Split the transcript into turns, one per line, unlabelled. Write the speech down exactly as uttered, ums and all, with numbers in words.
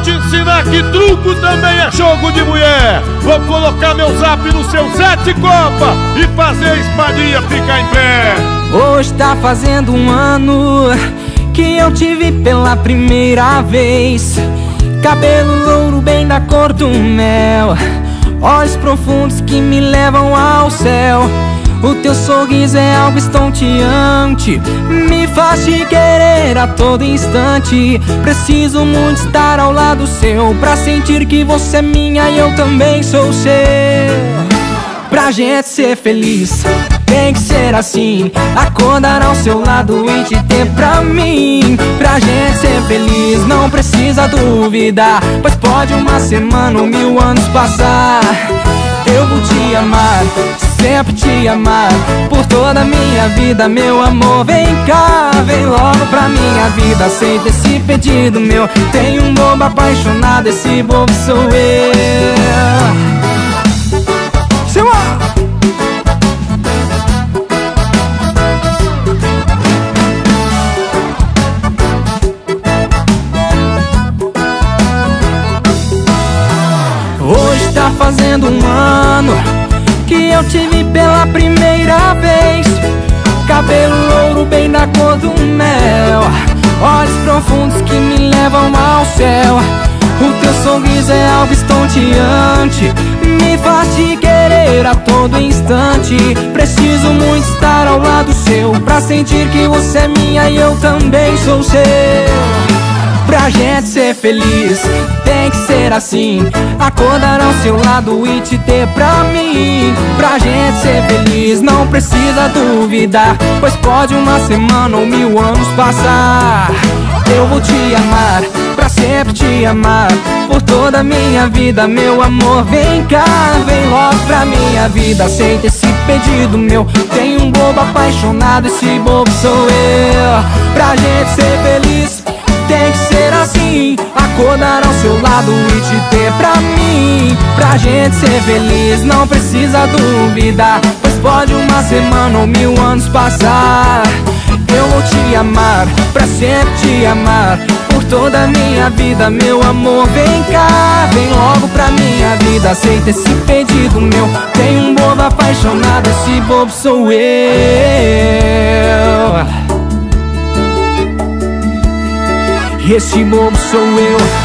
te ensinar que truco também é jogo de mulher. Vou colocar meu zap no seu sete copa e fazer a espadinha ficar em pé.
Hoje tá fazendo um ano que eu te vi pela primeira vez. Cabelo louro bem da cor do mel, olhos profundos que me levam ao céu. O teu sorriso é algo estonteante, me faz te querer a todo instante. Preciso muito estar ao lado seu, pra sentir que você é minha e eu também sou seu. Pra gente ser feliz, tem que ser assim, acordar ao seu lado e te ter pra mim. Pra gente ser feliz, não precisa duvidar, pois pode uma semana ou mil anos passar. Eu vou te amar, sempre te amar, por toda a minha vida, meu amor. Vem cá, vem logo pra minha vida, aceita esse pedido meu. Tem um bobo apaixonado, esse bobo sou eu. Seu Hoje tá fazendo um ano que eu te vi pela primeira vez. Cabelo louro bem da cor do mel, olhos profundos que me levam ao céu. O teu sorriso é algo estonteante, me faz te querer a todo instante. Preciso muito estar ao lado seu, pra sentir que você é minha e eu também sou seu. Pra gente ser feliz, tem que ser assim, acordar ao seu lado e te ter pra mim. Pra gente ser feliz, não precisa duvidar, pois pode uma semana ou mil anos passar. Eu vou te amar, pra sempre te amar, por toda a minha vida, meu amor. Vem cá, vem logo pra minha vida, aceita esse pedido meu. Tem um bobo apaixonado, esse bobo sou eu. Pra gente ser feliz, tem que ser assim, acordar ao seu lado e te ter pra mim. Pra gente ser feliz, não precisa duvidar, pois pode uma semana ou mil anos passar. Eu vou te amar, pra sempre te amar, por toda a minha vida, meu amor. Vem cá, vem logo pra minha vida, aceita esse pedido meu. Tem um bobo apaixonado, esse bobo sou eu. Esse bobo sou eu.